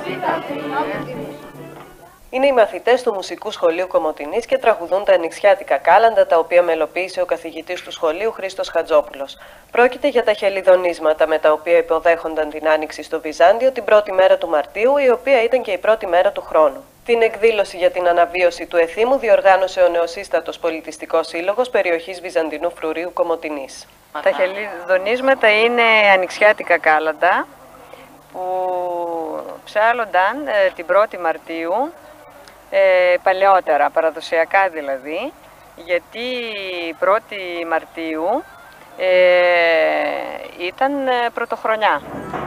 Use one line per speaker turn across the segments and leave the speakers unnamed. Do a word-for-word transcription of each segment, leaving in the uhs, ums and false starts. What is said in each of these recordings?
Είναι οι μαθητές του Μουσικού Σχολείου Κομοτηνής και τραγουδούν τα ανοιξιάτικα κάλαντα, τα οποία μελοποίησε ο καθηγητής του σχολείου Χρήστος Χατζόπουλος. Πρόκειται για τα χελιδονίσματα με τα οποία υποδέχονταν την Άνοιξη στο Βυζάντιο την πρώτη μέρα του Μαρτίου, η οποία ήταν και η πρώτη μέρα του χρόνου. Την εκδήλωση για την αναβίωση του εθήμου διοργάνωσε ο νεοσύστατος Πολιτιστικός Σύλλογος περιοχής Βυζαντινού Φρουρίου Κομοτηνής.
Τα χελιδονίσματα είναι ανοιξιάτικα κάλαντα που ψάλλονταν ε, την πρώτη Μαρτίου, ε, παλαιότερα, παραδοσιακά δηλαδή, γιατί η πρώτη Μαρτίου ε, ήταν ε, πρωτοχρονιά.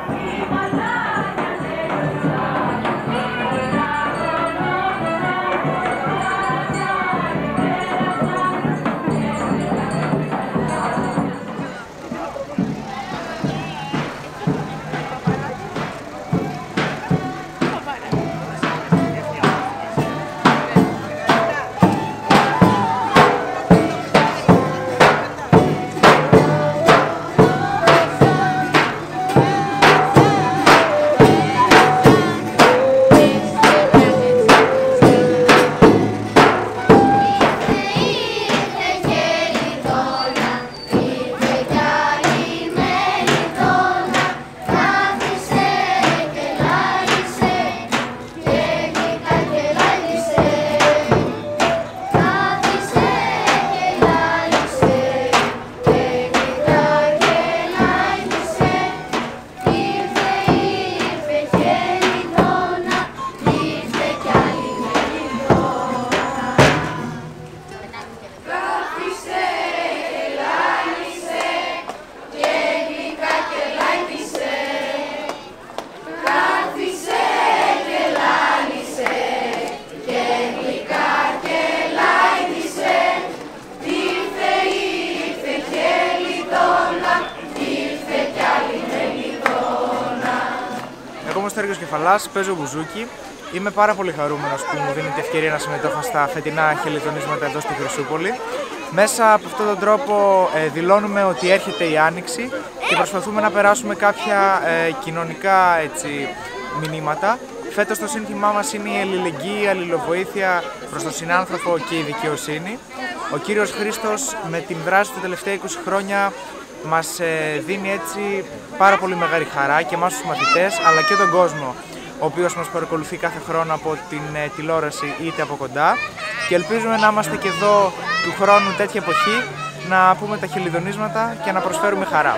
Εγώ είμαι ο Στέργιος Κεφαλάς, παίζω μπουζούκι. Είμαι πάρα πολύ χαρούμενος που μου δίνει την ευκαιρία να συμμετέχω στα φετινά χελιδονίσματα εδώ στη Χρυσούπολη. Μέσα από αυτόν τον τρόπο ε, δηλώνουμε ότι έρχεται η Άνοιξη και προσπαθούμε να περάσουμε κάποια ε, κοινωνικά έτσι, μηνύματα. Φέτος το σύνθημά μας είναι η αλληλεγγύη, η αλληλοβοήθεια προς τον συνάνθρωπο και η δικαιοσύνη. Ο κύριος Χρήστος με την δράση του τα τελευταία είκοσι χρόνια μας δίνει έτσι πάρα πολύ μεγάλη χαρά και εμάς τους μαθητές, αλλά και τον κόσμο, ο οποίος μας παρακολουθεί κάθε χρόνο από την τηλεόραση είτε από κοντά, και ελπίζουμε να είμαστε και εδώ του χρόνου τέτοια εποχή να πούμε τα χελιδονίσματα και να προσφέρουμε χαρά.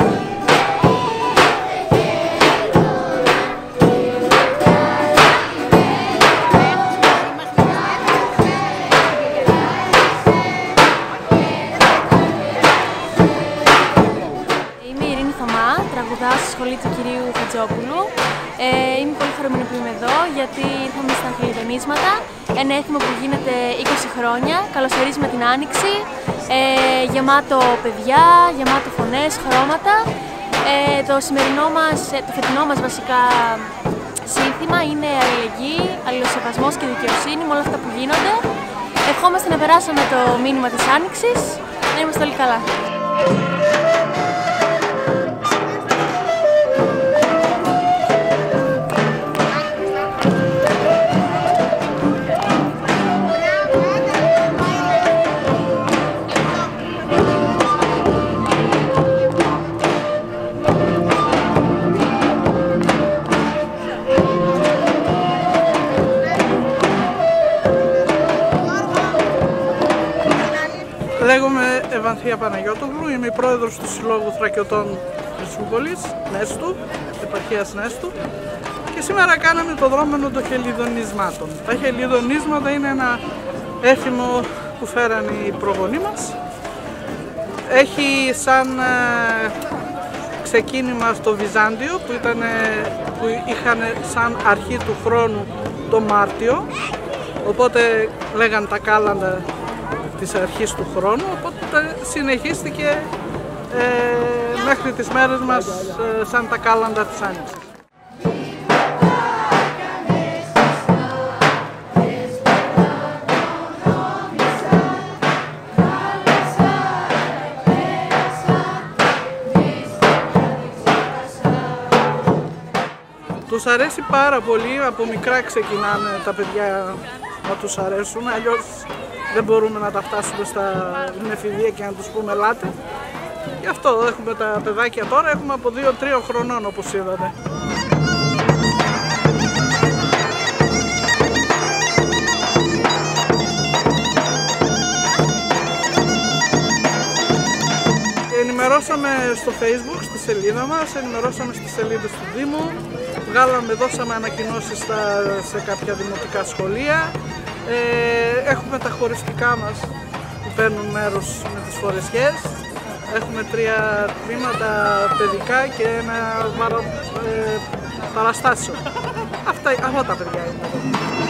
Τραγουδάω στη σχολή του κυρίου Χατζόπουλου. Ε, είμαι πολύ χαρούμενη που είμαι εδώ, γιατί ήρθαμε στα χελιδονίσματα, ένα έθιμο που γίνεται είκοσι χρόνια, καλωσορίζουμε την Άνοιξη, ε, γεμάτο παιδιά, γεμάτο φωνές, χρώματα. Ε, το σημερινό μας, το φετινό μας βασικά σύνθημα είναι αλληλεγγύη, αλληλοσεβασμός και δικαιοσύνη με όλα αυτά που γίνονται. Ευχόμαστε να περάσουμε το μήνυμα της Άνοιξης, να είμαστε όλοι καλά.
Λέγομαι Ευανθία Παναγιώτογλου, είμαι η πρόεδρος του Συλλόγου Θρακιωτών Χρυσούπολης, Νέστου, επαρχίας Νέστου, και σήμερα κάναμε το δρόμενο των χελιδονισμάτων. Τα χελιδονίσματα είναι ένα έθιμο που φέραν οι προγονείς μας. Έχει σαν ε, ξεκίνημα στο Βυζάντιο που, ήταν, που είχαν σαν αρχή του χρόνου το Μάρτιο, οπότε λέγαν τα κάλαντα της αρχής του χρόνου, οπότε συνεχίστηκε ε, μέχρι τις μέρες μας ε, σαν τα κάλαντα της Άνοιξης. Τους Τους αρέσει πάρα πολύ, από μικρά ξεκινάνε τα παιδιά να τους αρέσουν, αλλιώς δεν μπορούμε να τα φτάσουμε στην εφηβεία και να τους πούμε ελάτε. Γι' αυτό έχουμε τα παιδάκια τώρα, έχουμε από δύο τρία χρονών όπως είδατε. Ενημερώσαμε στο Facebook, στη σελίδα μας, ενημερώσαμε στις σελίδες του Δήμου, βγάλαμε, δώσαμε ανακοινώσεις στα, σε κάποια δημοτικά σχολεία. Ε, έχουμε τα χωριστικά μας που παίρνουν μέρος με τις φορεσιές. Έχουμε τρία τμήματα παιδικά και ένα βαρο, ε, παραστάσιο. Αυτά, αυτά τα παιδιά είναι εδώ.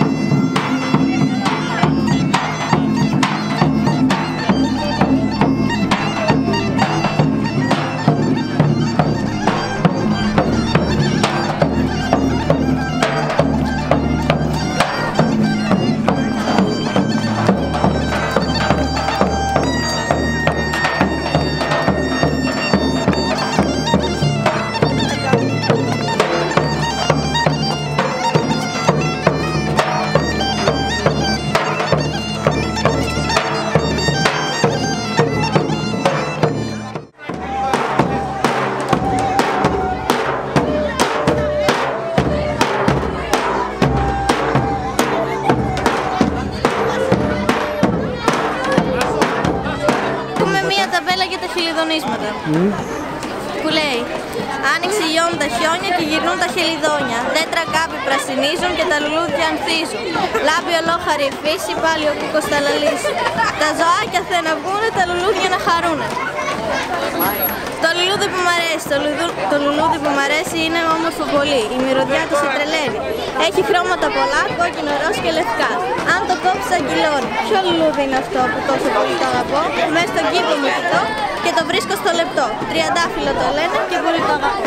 χελιδονίσματα. Mm. Που λέει: άνοιξε λιώνουν τα χιόνια και γυρνούν τα χελιδόνια. Δέντρα κάπου πρασινίζουν και τα λουλούδια ανθίζουν. Λάμπει ολόχαρη η φύση, πάλι ο κούκος θα λαλήσει. Τα ζωάκια θέλουν να βγούνε, τα λουλούδια να χαρούνε. Το λουλούδι που μ' αρέσει, το, λουδου... το λουλούδι που μ' αρέσει είναι όμορφο πολύ. Η μυρωδιά του σε τρελαίνει. Έχει χρώματα πολλά, κόκκινο, ροζ και λευκά. Αν το κόψεις αγγυλώνει. Ποιο λουλούδι είναι αυτό που τόσο πολύ το αγαπώ? Μέσα στον κήπο μου κοιτώ και το βρίσκω στο λεπτό. Τριαντάφυλλο το λένε και πολύ το αγαπώ.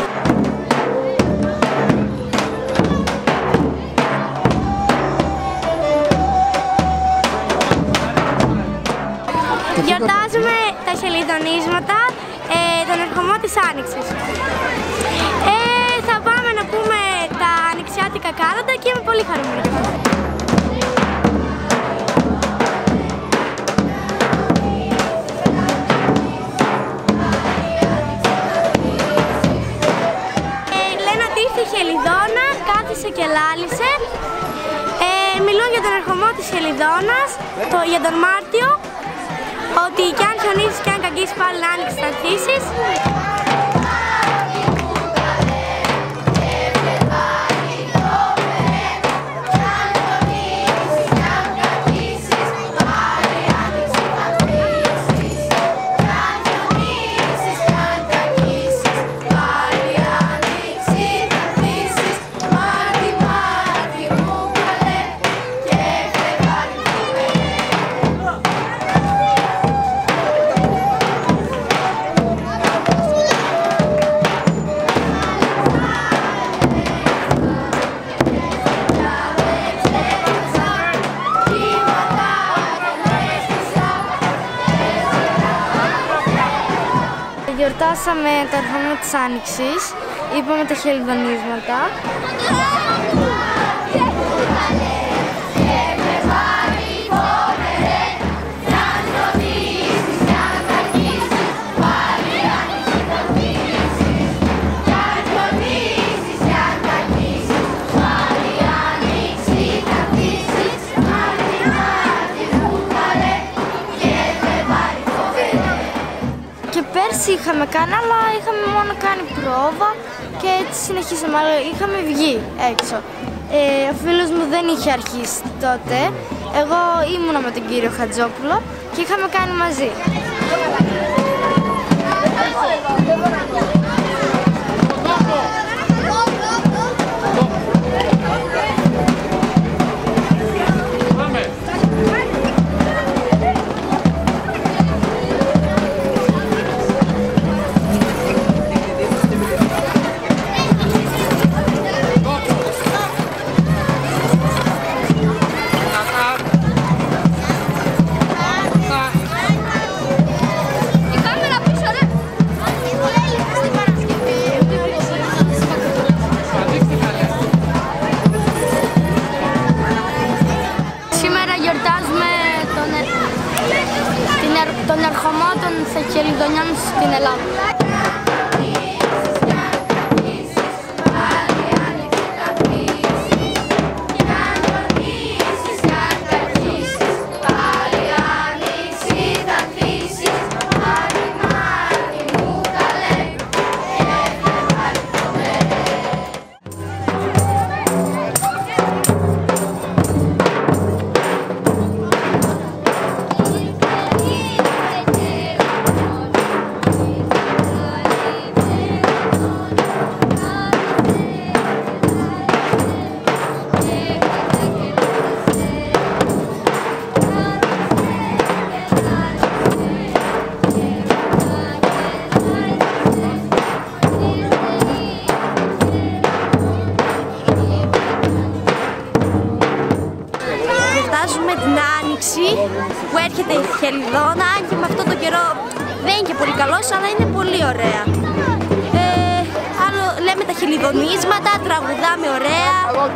Γιορτάζουμε τα χελιδονίσματα, ε, τον ερχομό της Άνοιξης. Ε, θα πάμε να πούμε τα ανοιξιάτικα κάλαντα και είμαι πολύ χαρούμενη. Ε, λένε ότι ήρθε η Χελιδόνα, κάθισε και λάλησε. Ε, μιλούν για τον ερχομό της Χελιδόνας, το, για τον Μάρτιο. Ότι κι αν χιονίσεις κι αν καγγίσεις πάλι να άνοιξεις θα αρχίσεις. Γιορτάσαμε το ερχομό της Άνοιξης, είπαμε τα χελιδονίσματα. Πέρσι είχαμε κάνει, αλλά είχαμε μόνο κάνει πρόβα και έτσι συνεχίσαμε, αλλά είχαμε βγει έξω. Ε, ο φίλος μου δεν είχε αρχίσει τότε, εγώ ήμουνα με τον κύριο Χατζόπουλο και είχαμε κάνει μαζί.
Η κάμερα πίσω, ρε!
Χελιδονιών στην Ελλάδα.
Γιορτάζουμε την Άνοιξη που έρχεται η Χελιδόνα και με αυτόν τον καιρό δεν είναι και πολύ καλός, αλλά είναι πολύ ωραία. Ε, άλλο λέμε τα χελιδονίσματα, τραγουδάμε ωραία.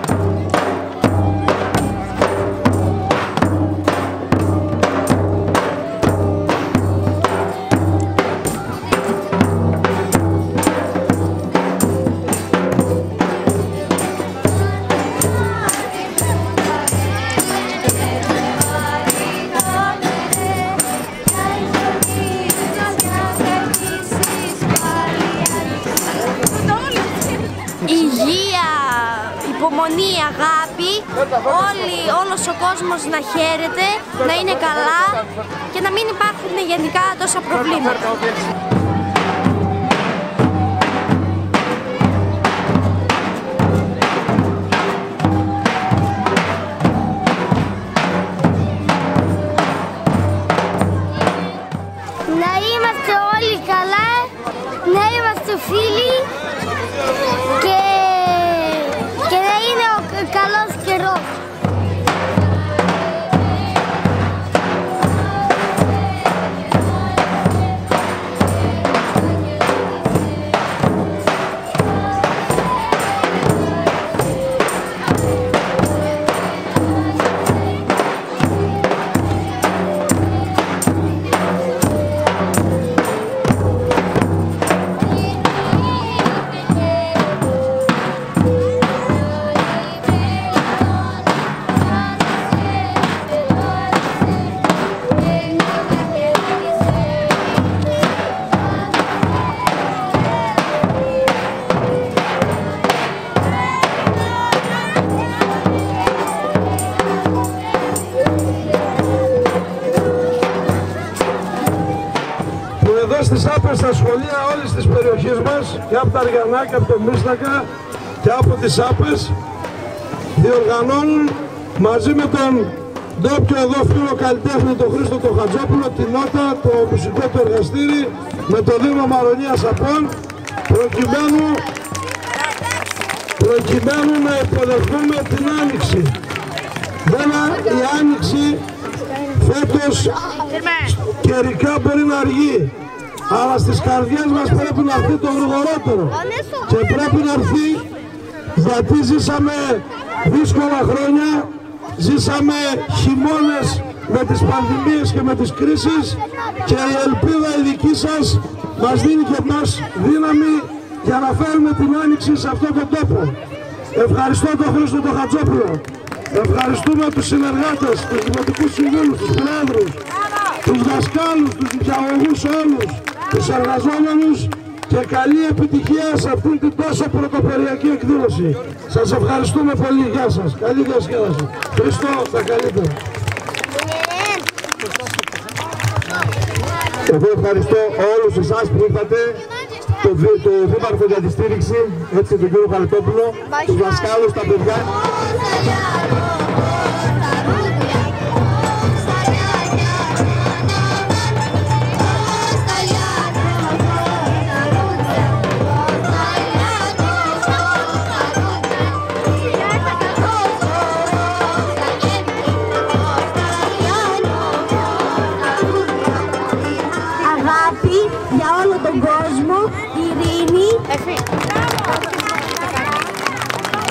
Υγεία, υπομονή, αγάπη, όλοι, όλος ο κόσμος να χαίρεται, να είναι καλά και να μην υπάρχουν γενικά τόσα προβλήματα.
Να είμαστε όλοι καλά, να είμαστε φίλοι και, και να είναι ο καλός καιρός.
Στις άπες στα σχολεία όλης της περιοχής μας και από τα Αργιανά και από το Μίστακα και από τις άπες διοργανώνουν μαζί με τον ντόπιο εδώ φίλο καλλιτέχνη τον Χρήστο τον Χατζόπουλο την νότα, το μουσικό του εργαστήρι με το Δήμο Μαρονίας Απών προκειμένου, προκειμένου να υποδεχθούμε την Άνοιξη. Βέβαια η Άνοιξη φέτος καιρικά μπορεί να αργεί, αλλά στις καρδιές μας πρέπει να έρθει το γρηγορότερο και πρέπει να έρθει γιατί ζήσαμε δύσκολα χρόνια, ζήσαμε χειμώνες με τις πανδημίες και με τις κρίσεις και η ελπίδα η δική σας μας δίνει και μας δύναμη για να φέρουμε την Άνοιξη σε αυτόν τον τόπο. Ευχαριστώ τον Χρήστο τον Χατζόπουλο, ευχαριστούμε τους συνεργάτες, τους δημοτικούς συμβούλους, τους πρόεδρους, τους δασκάλους, τους νηπιαγωγούς όλους, τους εργαζόμενους και καλή επιτυχία σε αυτήν την τόσο πρωτοποριακή εκδήλωση. Σας ευχαριστούμε πολύ. Γεια σας. Καλή διασκέδαση. Χριστό, τα καλύτερα. Εγώ ευχαριστώ όλους εσάς που ήρθατε, το, το Δήμαρχο για τη στήριξη, έτσι τον κύριο Χαριτόπουλο, τους δασκάλους, τα παιδιά.
Για όλο τον κόσμο, ειρήνη,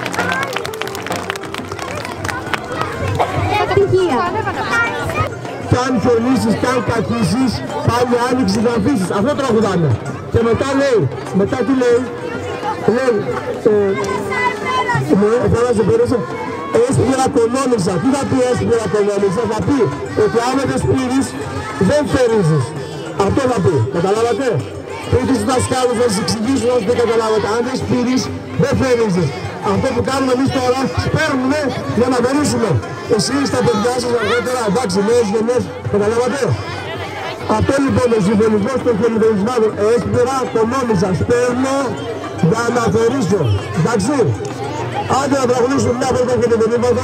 ευτυχία.
κι αν χιονίσεις, κι αν κακίσεις, πάλι άνοιξη να αφήσεις. Αυτό τραγουδάνε. Και μετά λέει, μετά τι λέει, λέει, ναι, θα σε πέρασε, έσπηρα κονόμησα. Τι θα πει έσπηρα κονόμησα, θα πει ότι άμα δεν σπείρεις, δεν θερίζεις. Αυτό θα πει, καταλάβατε. Πριν τους δασκάλους θα σας εξηγήσουν όσο δεν καταλάβατε. Αν δεν σπείρεις, δεν θερίζεις. Αυτό που κάνουμε εμείς τώρα, σπέρνουμε για να θερίσουμε. Εσείς τα παιδιά σας αργότερα, εντάξει, νέες γενιές, καταλάβατε. Αυτό λοιπόν ο συμφωνισμός των χελιδονισμάτων, έσπηρα κονόμησα, σπέρνω για να θερίσω. Εντάξει. Άντε να τραγουδήσουμε μια πρώτα χελιδονήματα.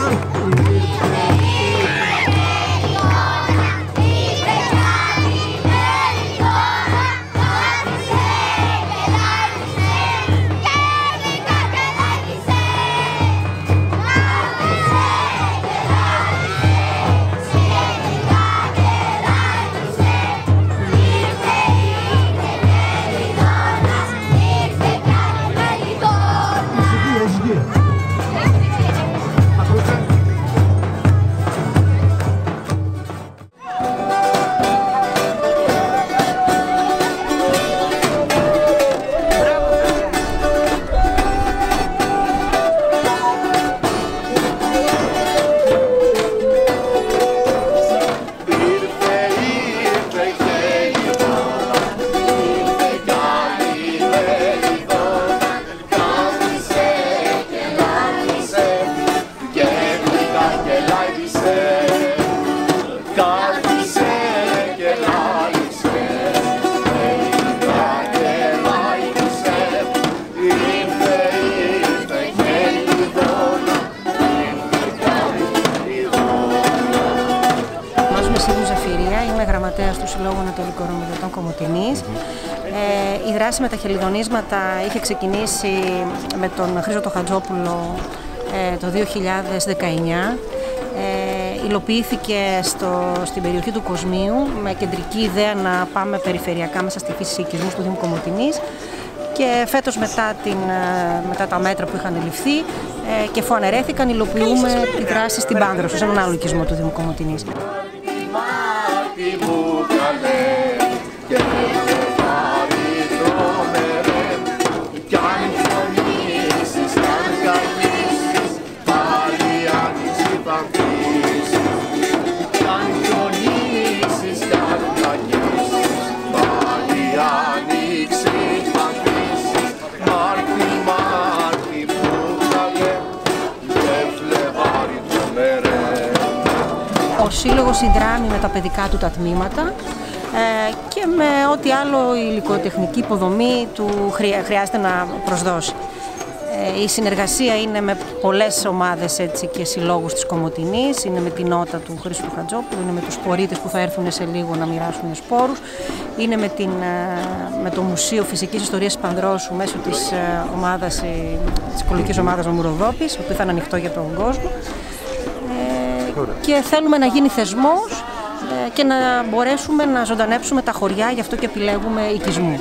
του Συλλόγου Ανατολικών Ρωμαιωτών Κομοτηνής. Ε, η δράση με τα χελιδονίσματα είχε ξεκινήσει με τον Χρήστο το Χατζόπουλο ε, το δύο χιλιάδες δεκαεννιά. Ε, υλοποιήθηκε στο, στην περιοχή του Κοσμίου με κεντρική ιδέα να πάμε περιφερειακά μέσα στη φύση οικισμούς του Δήμου Κομοτηνής. Και φέτος μετά, την, μετά τα μέτρα που είχαν ληφθεί ε, και αφού αναιρέθηκαν, υλοποιούμε τη δράση στην Πάνδρωσο, σε έναν άλλο οικισμό του Δήμου Κομοτηνής. Ο Σύλλογος συνδράμει με τα παιδικά του τα τμήματα ε, και με ό,τι άλλο η υλικοτεχνική υποδομή του χρειάζεται να προσδώσει. Ε, η συνεργασία είναι με πολλές ομάδες έτσι, και συλλόγους της Κομοτηνής, είναι με την Νότα του Χρήστου Χατζόπουλου, είναι με τους πολίτες που θα έρθουν σε λίγο να μοιράσουν σπόρους, είναι με, την, με το Μουσείο Φυσικής Ιστορίας Πανδρώσου μέσω της ομάδας, της οικολογικής ομάδας Μουροδόπης, που θα είναι ανοιχτό για τον κόσμο. Και θέλουμε να γίνει θεσμός και να μπορέσουμε να ζωντανέψουμε τα χωριά, γι' αυτό και επιλέγουμε οικισμού.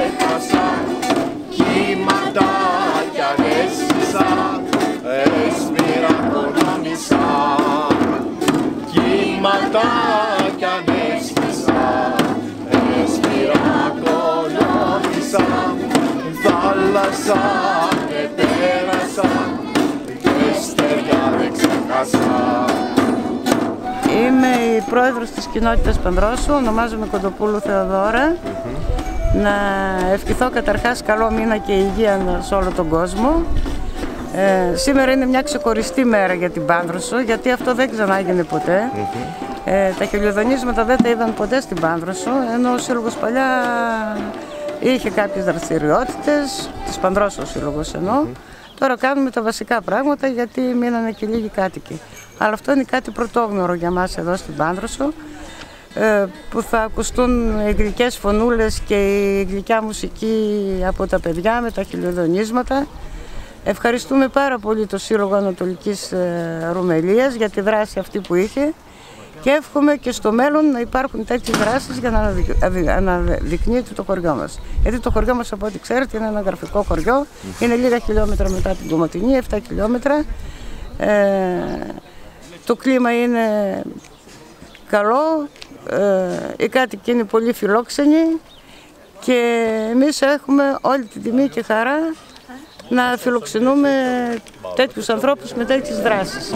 Είμαι η πρόεδρος της κοινότητας Πανδρώσου, ονομάζομαι Κοντοπούλου Θεοδώρα. Mm-hmm. Να ευχηθώ καταρχάς καλό μήνα και υγεία σε όλο τον κόσμο. Ε, σήμερα είναι μια ξεχωριστή μέρα για την Πάνδρωσο, γιατί αυτό δεν ξανάγινε ποτέ. Mm-hmm. ε, τα χελιδονίσματα δεν τα είδαν ποτέ στην Πάνδρωσο, ενώ ο Σύλλογος παλιά είχε κάποιες δραστηριότητες, της Πανδρώσου ο Σύλλογος εννοώ. Mm-hmm. Τώρα κάνουμε τα βασικά πράγματα γιατί μείνανε και λίγοι κάτοικοι. Αλλά αυτό είναι κάτι πρωτόγνωρο για μας εδώ στην Πάνδρωσο, που θα ακουστούν οι γλυκές φωνούλες και η γλυκιά μουσική από τα παιδιά με τα χελιδονίσματα. Ευχαριστούμε πάρα πολύ το Σύλλογο Ανατολικής Ρουμελίας για τη δράση αυτή που είχε και εύχομαι και στο μέλλον να υπάρχουν τέτοιες δράσεις για να αναδεικνύεται το χωριό μας. Γιατί το χωριό μας, από ό,τι ξέρετε, είναι ένα γραφικό χωριό, είναι λίγα χιλιόμετρα μετά την Κομοτηνή, επτά χιλιόμετρα. Ε, το κλίμα είναι καλό, ε, οι κάτοικοι είναι πολύ φιλόξενοι και εμείς έχουμε όλη την τιμή και χαρά να φιλοξενούμε τέτοιους ανθρώπους με τέτοιες δράσεις.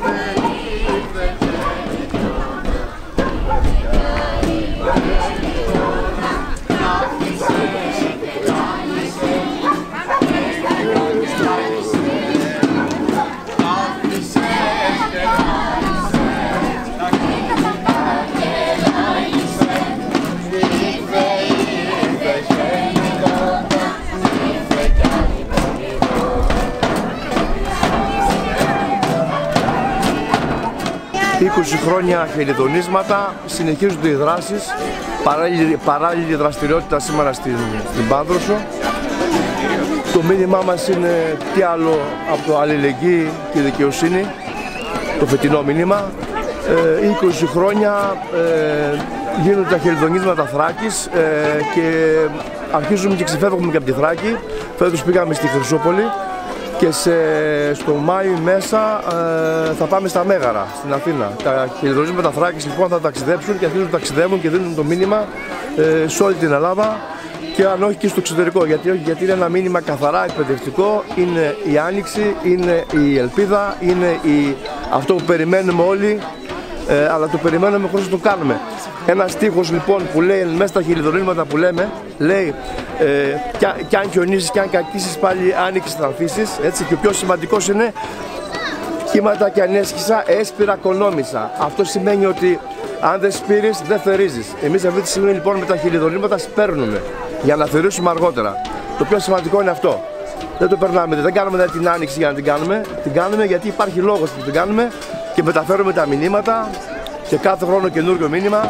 είκοσι χρόνια χελιδονίσματα, συνεχίζονται οι δράσεις, παράλληλη, παράλληλη δραστηριότητα σήμερα στην, στην Πάνδρωσο. Το μήνυμά μας είναι τι άλλο από το αλληλεγγύη και δικαιοσύνη, το φετινό μήνυμα. Ε, είκοσι χρόνια ε, γίνονται τα χελιδονίσματα Θράκης ε, και αρχίζουμε και ξεφεύγουμε και από τη Θράκη. Φέτος πήγαμε στη Χρυσούπολη και σε, στο Μάιο μέσα ε, θα πάμε στα Μέγαρα, στην Αθήνα. Τα χελιδονίσματα Θράκης λοιπόν θα ταξιδέψουν και αρχίζουν να ταξιδεύουν και δίνουν το μήνυμα ε, σε όλη την Ελλάδα και αν όχι και στο εξωτερικό. Γιατί, γιατί είναι ένα μήνυμα καθαρά εκπαιδευτικό, είναι η άνοιξη, είναι η ελπίδα, είναι η, αυτό που περιμένουμε όλοι, ε, αλλά το περιμένουμε χωρίς να το κάνουμε. Ένα στίχος λοιπόν που λέει μέσα στα χελιδονίσματα που λέμε, λέει ε, κι αν χιονίσεις κι αν κακίσεις πάλι άνοιξες θα ανθίσεις, έτσι, και ο πιο σημαντικός είναι κύματα κι αν έσχισα έσπηρα κονόμησα. Αυτό σημαίνει ότι αν δεν σπείρεις δεν θερίζεις. Εμείς αυτή τη στιγμή λοιπόν με τα χελιδονίσματα σπέρνουμε για να θερήσουμε αργότερα. Το πιο σημαντικό είναι αυτό. Δεν το περνάμε, δεν κάνουμε δηλαδή την άνοιξη για να την κάνουμε, την κάνουμε γιατί υπάρχει λόγος που την κάνουμε και μεταφέρουμε τα μηνύματα και κάθε χρόνο καινούργιο μήνυμα.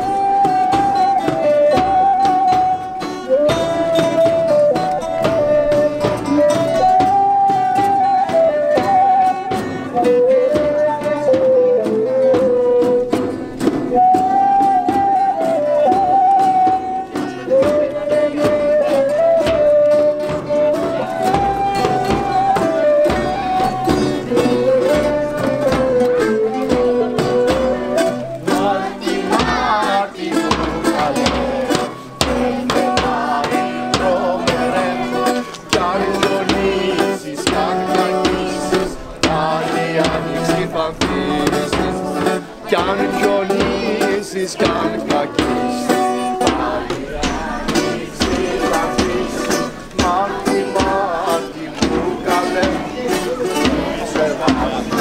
Κι αν χιονίσεις, κι αν κακίσεις, πάλι άνοιξη θα αφήσεις. Μάτι, μάτι μου καλέ, σε βάζω.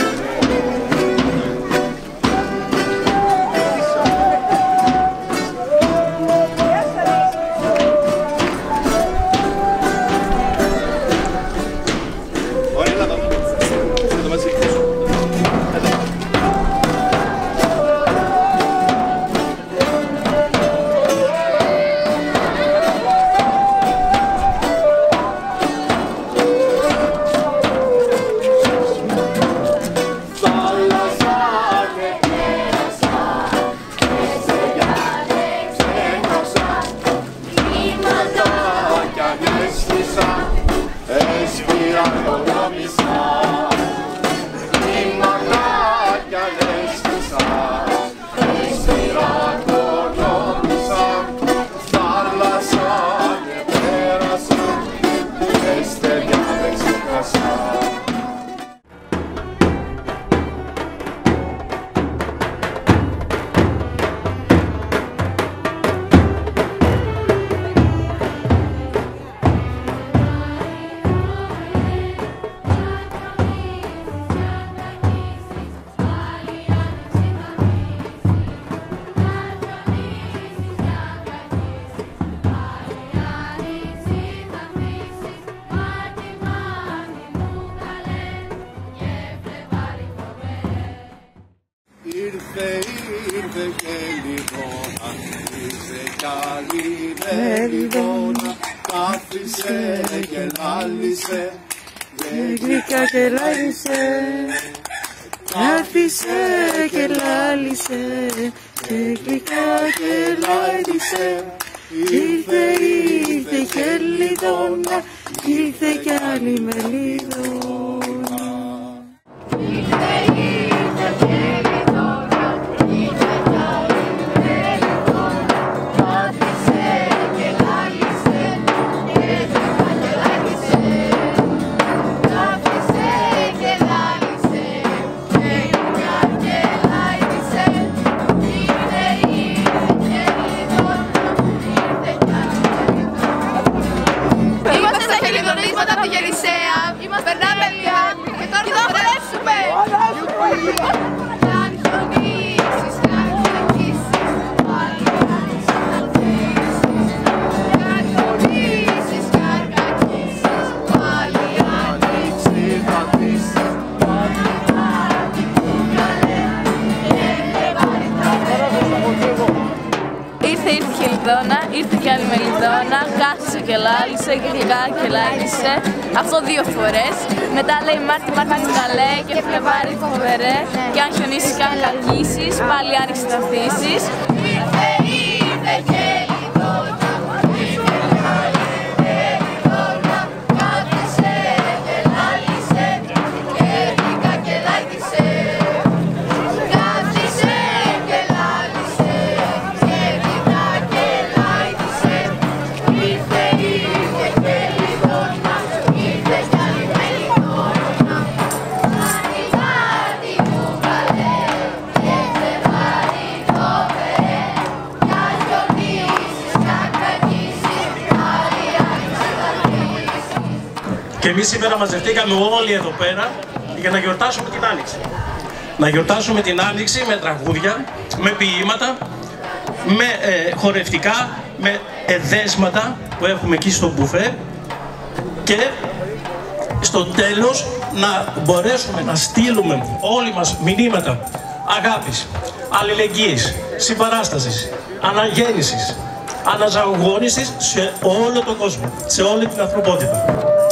Ήρθε, ήρθε χελιδόνα, ήρθε κι άλλη μεριδόνα, κάθισε και λάλησε,
και γλυκά και λάλησε, κάθισε και λάλησε, και γλυκά και λάλησε. Ήρθε, ήρθε χελιδόνα, ήρθε κι άλλη μεριδόνα. Ήρθε, ήρθε χελιδόνα, ήρθε κι άλλη μεριδόνα.
Μελιδόνα, ήρθε κι άλλη Μελιδόνα, κάθισε και λάλησε και γλυκά και λάγισε. Αυτό δύο φορές. Μετά λέει Μάρτι, Μάρτι μου καλέ και Φλεβάρι φοβερέ. Και αν χιονίσεις και αν κακίσεις, πάλι άνοιξε θα θύσεις.
Και εμείς σήμερα μαζευτήκαμε όλοι εδώ πέρα για να γιορτάσουμε την Άνοιξη. Να γιορτάσουμε την Άνοιξη με τραγούδια, με ποίηματα, με ε, χορευτικά, με εδέσματα που έχουμε εκεί στο μπουφέ και στο τέλος να μπορέσουμε να στείλουμε όλοι μας μηνύματα αγάπης, αλληλεγγύης, συμπαράστασης, αναγέννησης, αναζωογόνησης σε όλο τον κόσμο, σε όλη την ανθρωπότητα.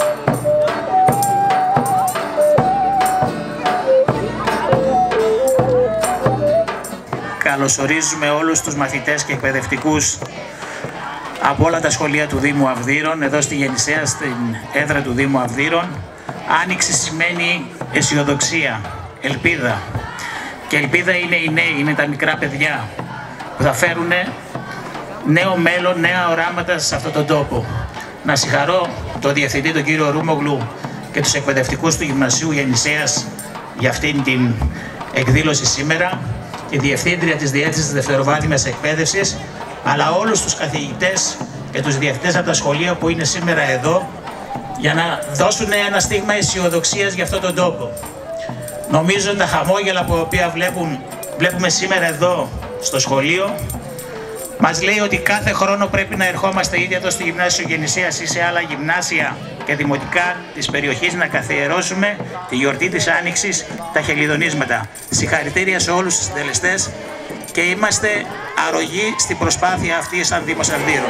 Καλωσορίζουμε όλους τους μαθητές και εκπαιδευτικούς από όλα τα σχολεία του Δήμου Αυδείρων, εδώ στη Γεννησέα, στην έδρα του Δήμου Αυδείρων. Άνοιξη σημαίνει αισιοδοξία, ελπίδα. Και ελπίδα είναι οι νέοι, είναι τα μικρά παιδιά που θα φέρουν νέο μέλλον, νέα οράματα σε αυτόν τον τόπο. Να συγχαρώ τον Διευθυντή, τον κύριο Ρουμογλου, και τους εκπαιδευτικούς του Γυμνασίου Γεννησέας για αυτήν την εκδήλωση σήμερα, τη Διευθύντρια της Διεύθυνσης της Δευτεροβάθμιας Εκπαίδευσης, αλλά όλους τους καθηγητές και τους διευθυντές από τα σχολεία που είναι σήμερα εδώ για να δώσουν ένα στίγμα αισιοδοξίας για αυτόν τον τόπο. Νομίζω τα χαμόγελα που οποία βλέπουν, βλέπουμε σήμερα εδώ στο σχολείο μας λέει ότι κάθε χρόνο πρέπει να ερχόμαστε είτε εδώ στο Γυμνάσιο Γεννησέας ή σε άλλα γυμνάσια και δημοτικά της περιοχής να καθιερώσουμε τη γιορτή της Άνοιξης, τα χελιδονίσματα. Συγχαρητήρια σε όλους τους συντελεστές και είμαστε αρρωγοί στην προσπάθεια αυτή σαν Δήμος Αυδείρων.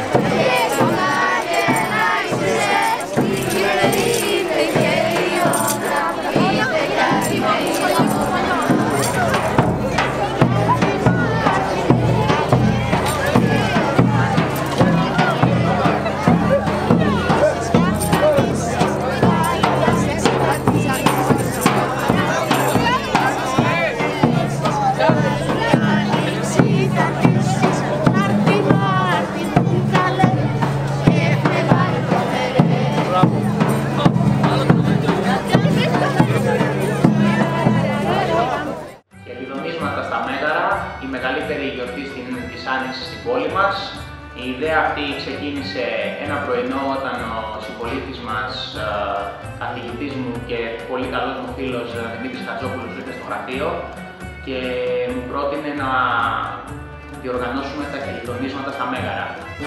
Η μεγαλύτερη γιορτή της Άνοιξης στην πόλη μας. Η ιδέα αυτή ξεκίνησε ένα πρωινό όταν ο συμπολίτης μας, καθηγητής μου και πολύ καλός μου φίλος Δημήτρης Χατζόπουλος ήρθε στο γραφείο και μου πρότεινε να διοργανώσουμε τα χελιδονίσματα στα Μέγαρα.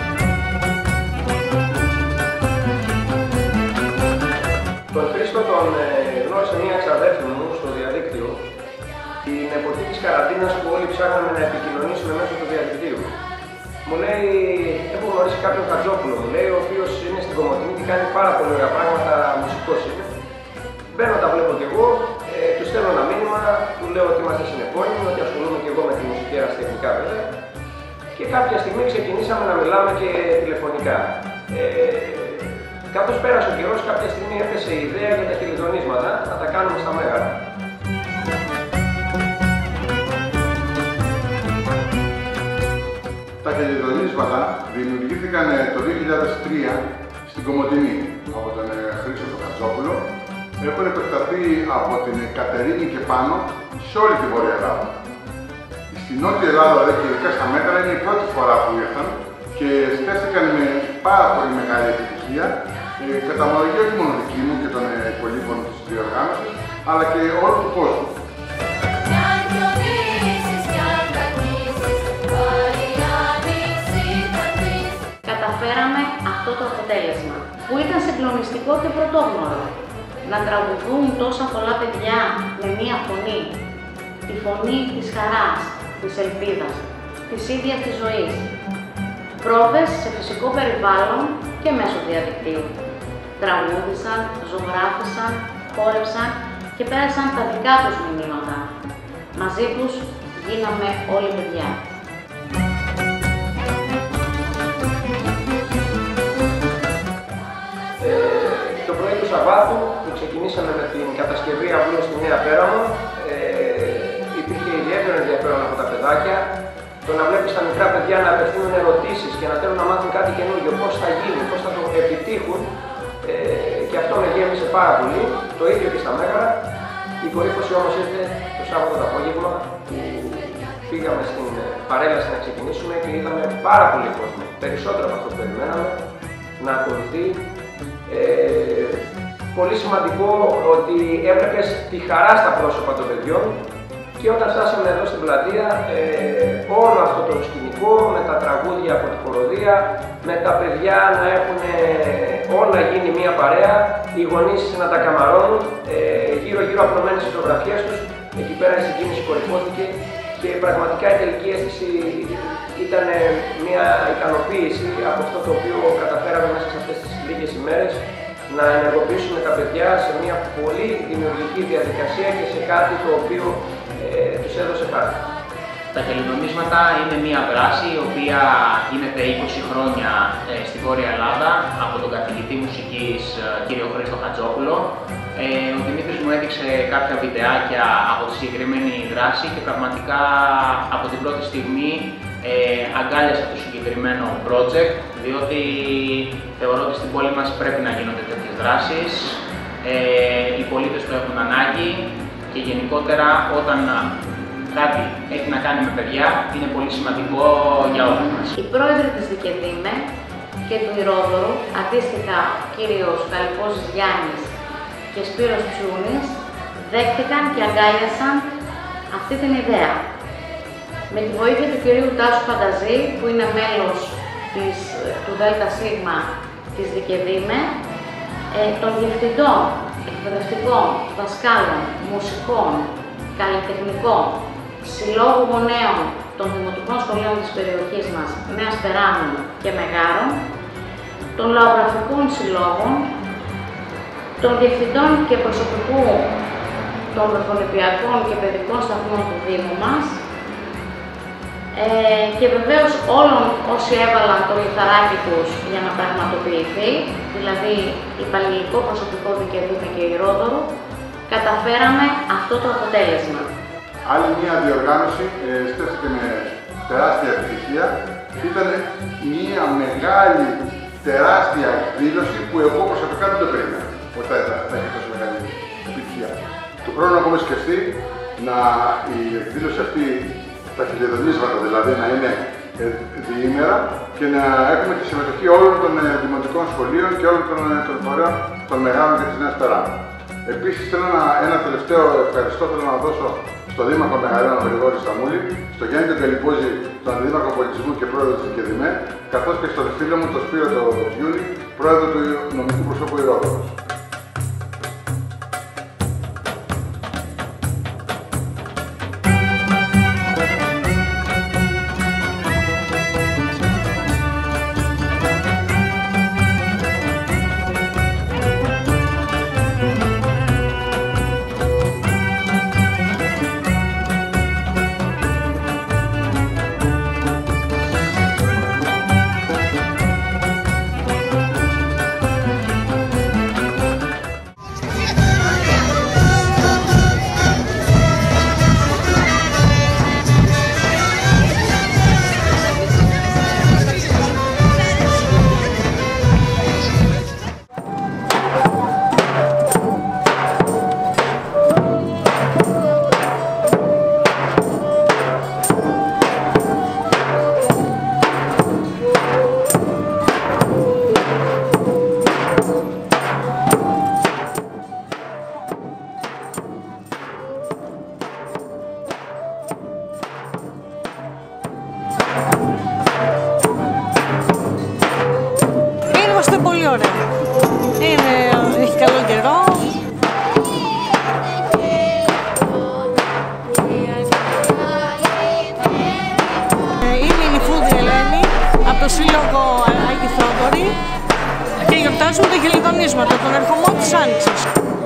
Τον Χρήστο τον γνώρισε μία εξαδέρφη μου στο διαδίκτυο την εποχή της καραντίνας που όλοι ψάχναμε να επικοινωνήσουμε μέσω του διαδικτύου. Μου λέει, έχω γνωρίσει κάποιον Χατζόπουλο, μου λέει, ο οποίος είναι στην Κομοτηνή και κάνει πάρα πολύ ωραία πράγματα, μουσικός είναι. Μπαίνω, τα βλέπω κι εγώ, ε, του στέλνω ένα μήνυμα, του λέω ότι είμαστε συνεπώνυμοι, ότι ασχολούμαι κι εγώ με τη μουσική αεραστεχνικά βέβαια. Και κάποια στιγμή ξεκινήσαμε να μιλάμε και τηλεφωνικά. Ε, καθώς πέρασε ο καιρός, κάποια στιγμή έπεσε η ιδέα για τα χελιδονίσματα, να τα κάνουμε στα Μέγαρα.
Τα χελιδονίσματα δημιουργήθηκαν το δύο χιλιάδες τρία στην Κομοτηνή από τον Χρήστο τον Χατζόπουλο. Έχουν επεκταθεί από την Κατερίνη και πάνω σε όλη την Βόρεια Ελλάδα. Στην Νότια Ελλάδα δε και ειδικά στα Μέγαρα είναι η πρώτη φορά που ήρθαν και στέφθηκαν με πάρα πολύ μεγάλη επιτυχία, ε, καταμονωγή όχι μόνο δική μου και των υπολείπων της διοργάνωσης, αλλά και όλου του κόσμου.
Καταφέραμε αυτό το αποτέλεσμα, που ήταν συγκλονιστικό και πρωτόγνωρο. Να τραγουδούν τόσα πολλά παιδιά με μία φωνή. Τη φωνή της χαράς, της ελπίδας, της ίδιας της ζωής. πρόβες σε φυσικό περιβάλλον και μέσω διαδικτύου. Τραγούδησαν, ζωγράφησαν, χόρεψαν και πέρασαν τα δικά τους μηνύματα. Μαζί τους γίναμε όλοι παιδιά.
Ε, το πρωί του Σαββάτου που ξεκινήσαμε με την κατασκευή αυλού στη Νέα Πέραμο, ε, υπήρχε ιδιαίτερο ενδιαφέρον από τα παιδάκια. Το να βλέπεις τα μικρά παιδιά να απευθύνουν ερωτήσεις και να θέλουν να μάθουν κάτι καινούργιο, πώς θα γίνει, πώς θα το επιτύχουν, ε, και αυτό με γέμισε πάρα πολύ. Το ίδιο και στα Μέγαρα. Η κορύφωση όμως ήρθε το Σάββατο το απόγευμα που πήγαμε στην παρέλαση να ξεκινήσουμε και είδαμε πάρα πολύ κόσμο, περισσότερο από αυτό που περιμέναμε, να ακολουθεί. Ε, πολύ σημαντικό ότι έβλεπες τη χαρά στα πρόσωπα των παιδιών και όταν φτάσαμε εδώ στην πλατεία, ε, όλο αυτό το σκηνικό με τα τραγούδια από τη χοροδία, με τα παιδιά να έχουν όλα γίνει μια παρέα, οι γονείς να τα καμαρώνουν, ε, γύρω-γύρω απλωμένες τις φωτογραφίες τους, εκεί πέρα η συγκίνηση κορυφώθηκε και πραγματικά η τελική αίσθηση ήταν μια ικανοποίηση από αυτό το οποίο καταφέραμε μέσα σε αυτές τις λίγες ημέρες να ενεργοποιήσουμε τα παιδιά σε μια πολύ δημιουργική διαδικασία και σε κάτι το οποίο ε, τους έδωσε χάρη.
Τα χελιδονίσματα είναι μια δράση η οποία γίνεται είκοσι χρόνια ε, στη Βόρεια Ελλάδα από τον καθηγητή μουσικής ε, κύριο Χρήστο Χατζόπουλο. Ε, ο Δημήτρης μου έδειξε κάποια βιντεάκια από τη συγκεκριμένη δράση και πραγματικά από την πρώτη στιγμή ε, αγκάλιασα το συγκεκριμένο project, διότι θεωρώ ότι στην πόλη μας πρέπει να γίνονται τέτοιες δράσεις. Ε, οι πολίτες το έχουν ανάγκη και γενικότερα όταν κάτι έχει να κάνει με παιδιά είναι πολύ σημαντικό για όλους μας.
Οι πρόεδροι της Δικεδήμε και του Ηρόδωρου, αντίστοιχα κύριος Καλυφώσης Γιάννης και Σπύρος Τσούνης, δέχτηκαν και αγκάλιασαν αυτή την ιδέα. Με τη βοήθεια του κυρίου Τάσου Φανταζή, που είναι μέλος της, του ΔΣ της Δικεδήμε, ε, των διευθυντών, εκπαιδευτικών, δασκάλων, μουσικών, καλλιτεχνικών, συλλόγου γονέων των δημοτικών σχολείων της περιοχής μας, Νέας Περάμου και Μεγάρων, των λαογραφικών συλλόγων, των διευθυντών και προσωπικού των βρεφονιπιακών και παιδικών σταθμών του Δήμου μας, ε, και βεβαίως όλων όσοι έβαλαν το λιθαράκι τους για να πραγματοποιηθεί, δηλαδή υπαλληλικό προσωπικό Δικεδήμε και Ηρόδωρου, καταφέραμε αυτό το αποτέλεσμα.
Άλλη μια διοργάνωση ε, στέφθηκε με τεράστια επιτυχία. Ήταν μια μεγάλη, τεράστια εκδήλωση που εγώ προσωπικά δεν το περίμενα ότι θα, θα έχει τόσο μεγάλη επιτυχία. Του χρόνου έχουμε σκεφτεί να η εκδήλωση αυτή, τα χιλιοδονίσματα δηλαδή, να είναι ε, διήμερα και να έχουμε τη συμμετοχή όλων των ε, δημοτικών σχολείων και όλων των, ε, των φορέων των Μεγάλων και της Νέας Περάμου. Επίσης, θέλω να, ένα τελευταίο ευχαριστώ θέλω να δώσω στον Δήμαρχο Μεγαρέων Γρηγόρη Σταμούλη, στον Γιάννη τον Καλυπόζη, τον Αντιδήμαρχο Πολιτισμού και πρόεδρο της Δικεδήμε, καθώς και στον φίλο μου, τον Σπύρο τον Γιούνι, πρόεδρο του νομικού προσώπου Ηρόδωρος.
το Σύλλογο Άγιοι Θόδωροι και γιορτάζουμε τα χελιδονίσματα, τον ερχομό της Άνοιξης.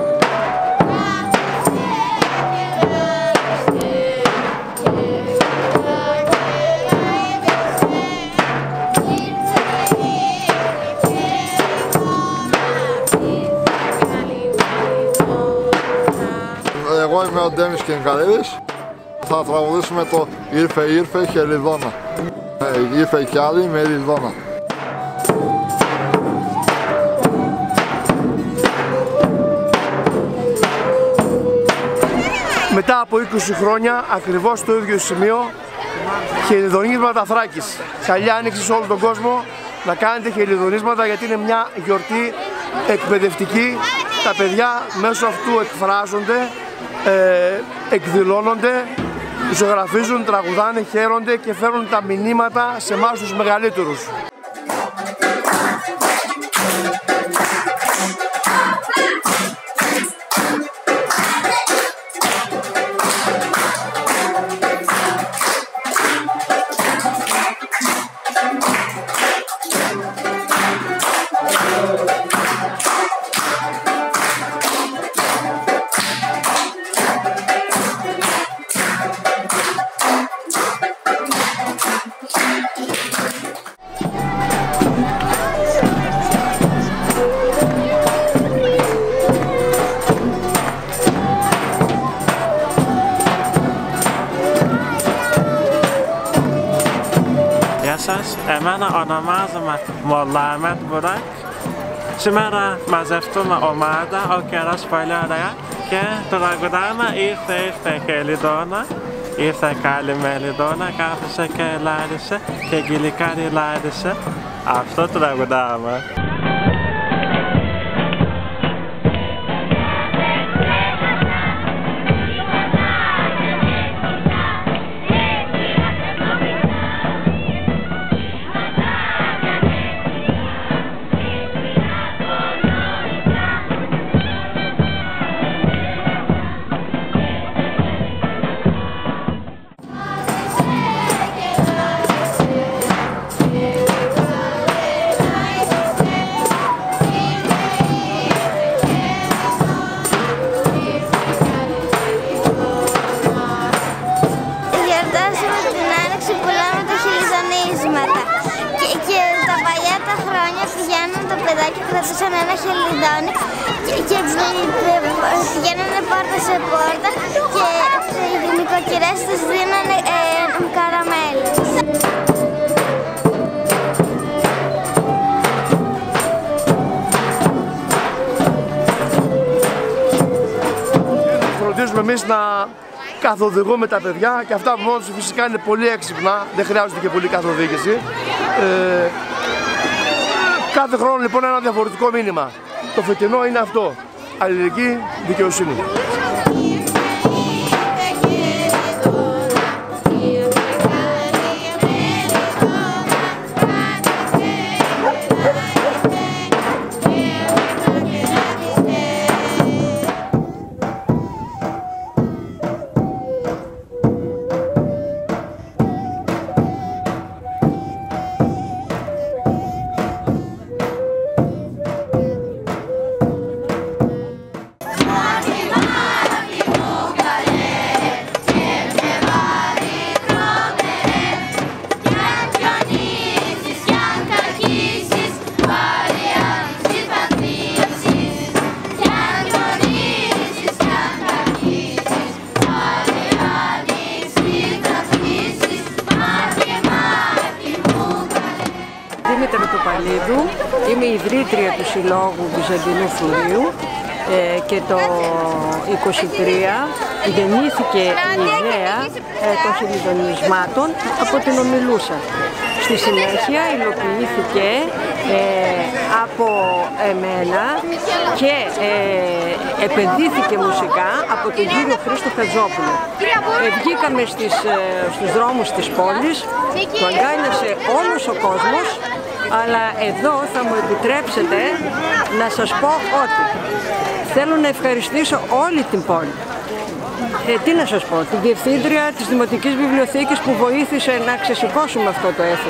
Εγώ είμαι ο Ντέμις Κενκαρίδης. Θα τραγουδήσουμε το «Ήρθε, ήρθε, χελιδόνα». Ε, ήρθε κι άλλη με Ελιδόνα.
Μετά από είκοσι χρόνια, ακριβώς στο ίδιο σημείο, χελιδονίσματα Θράκης. Καλή άνοιξη σε όλο τον κόσμο, να κάνετε χελιδονίσματα γιατί είναι μια γιορτή εκπαιδευτική. Τα παιδιά μέσω αυτού εκφράζονται, ε, εκδηλώνονται, ζωγραφίζουν, τραγουδάνε, χαίρονται και φέρνουν τα μηνύματα σε εμάς τους μεγαλύτερους.
Εμένα ονομάζομαι Μολάμετ Μπουράκ. Σήμερα μαζευτούμε ομάδα, ο καιρός πολύ ωραία και τραγουδάμε «Ήρθε, ήρθε και Ελιδόνα». Ήρθε καλή με Ελιδόνα, κάθισε και λάρισε και γλυκάρι λάρισε. Αυτό τραγουδάμε.
Κρατούσαν ένα χελιδόνι και, και πηγαίνανε πόρτα σε πόρτα και οι νοικοκυρές τους δίνανε ε, καραμέλες.
Φροντίζουμε εμείς να καθοδηγούμε τα παιδιά και αυτά από μόνος τους φυσικά είναι πολύ έξυπνα, δεν χρειάζεται και πολύ καθοδήγηση. Ε, Κάθε χρόνο λοιπόν ένα διαφορετικό μήνυμα. Το φετινό είναι αυτό. Αλληλεγγύη, δικαιοσύνη.
Είμαι η ιδρύτρια του Συλλόγου Βυζαντινού Φλουρίου ε, και το είκοσι τρία γεννήθηκε η ιδέα ε, των χελιδονισμάτων από την ομιλούσα. Στη συνέχεια υλοποιήθηκε ε, από εμένα και ε, επενδύθηκε μουσικά από τον κύριο Χρήστο Χατζόπουλο. Ε, βγήκαμε στις, ε, στους δρόμους της πόλης, το αγκάλιασε όλος ο κόσμος, αλλά εδώ θα μου επιτρέψετε να σας πω ότι θέλω να ευχαριστήσω όλη την πόλη. Ε, τι να σας πω, την Διευθύντρια της Δημοτικής Βιβλιοθήκης που βοήθησε να ξεσηκώσουμε αυτό το έθιμο.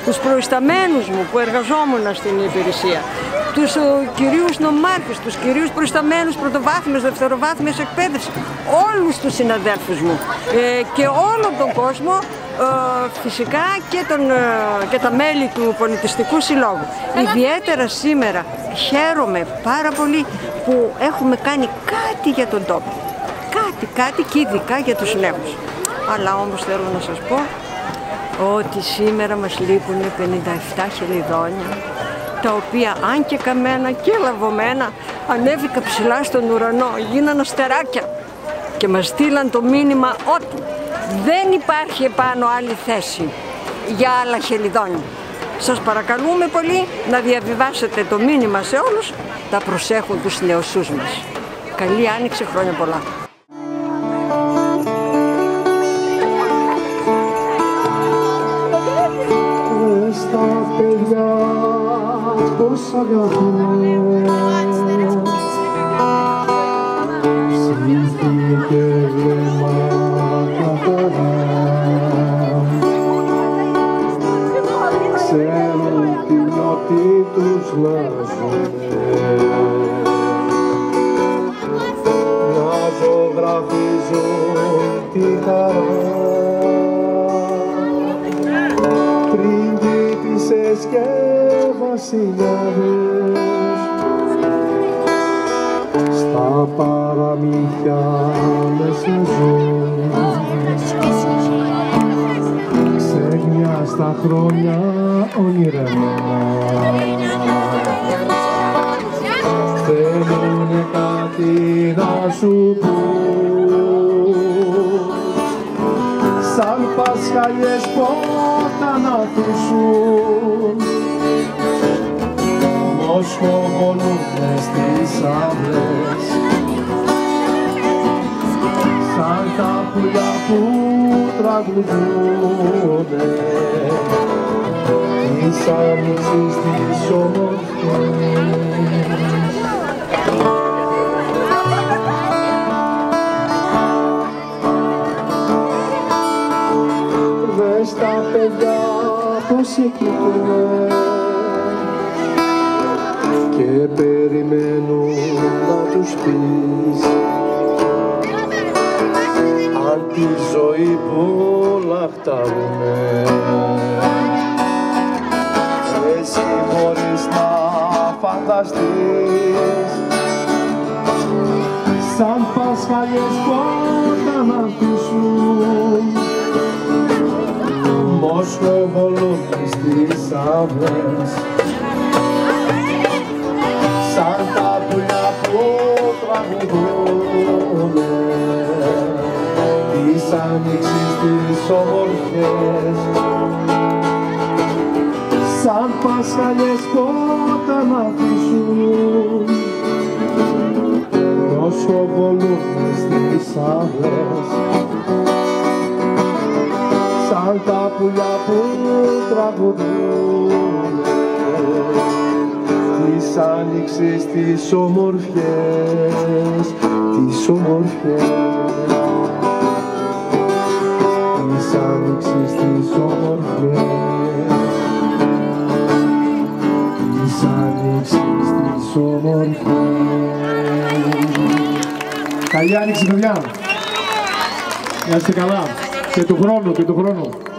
τους προϊσταμένους μου που εργαζόμουν στην υπηρεσία, τους ο, κυρίους νομάρχες, τους κυρίους προϊσταμένους πρωτοβάθμιας, δευτεροβάθμιας εκπαίδευση, όλους τους συναδέλφους μου ε, και όλον τον κόσμο, ε, φυσικά και, τον, ε, και τα μέλη του Πολιτιστικού Συλλόγου. Ιδιαίτερα σήμερα χαίρομαι πάρα πολύ που έχουμε κάνει κάτι για τον τόπο. Κάτι, κάτι και ειδικά για τους νέους. Αλλά όμως θέλω να σας πω ότι σήμερα μας λείπουν πενήντα επτά χελιδόνια, τα οποία αν και καμένα και λαβωμένα ανέβηκα ψηλά στον ουρανό, γίναν αστεράκια και μας στείλαν το μήνυμα ότι δεν υπάρχει επάνω άλλη θέση για άλλα χελιδόνια. Σας παρακαλούμε πολύ να διαβιβάσετε το μήνυμα σε όλους, τα προσέχουν τους νεοσούς μας. Καλή Άνοιξη, χρόνια πολλά.
Στα παιδιά πως αγαπώ, συνθήκε βλέμμα καθαρά, ξέρουν την ότι τους λάζουνε, να ζωγραφίζουν τη χαρά. Πριγκίπισσες και βασιλιάδες στα παραμύθια μέσα ζουν, ξέχνια στα χρόνια ονειρεμένα, θέλουνε κάτι να σου πούν, σαν πασχαλιές πότα να ακούσουν, μοσχοβολούνε στις αυλές, σαν τα πουλιά που τραγουδούνε της άνοιξης της ομορφιάς. Δες τα παιδιά πως σε κοιτούνε και περιμένουν να τους πεις αν τη ζωή πολλά χταρούνε και εσύ μπορείς να φανταστείς σαν πασχαλιές πότα να αφήσουν, μοσχοβολούνες στις αυλές, σαν τα πουλιά που τραγουδούνε της άνοιξης τις ομορφιές, σαν πασχαλιές πότα να αφήσουν, μοσχοβολούνες στις αυλές, σαν τα πουλιά που τραγουδούνε της άνοιξης τις ομορφιές, τις ομορφιές, της άνοιξης τις ομορφιές, της άνοιξης τις ομορφιές.
Καλή άνοιξη, παιδιά! Να είστε καλά και του χρόνου και του χρόνου.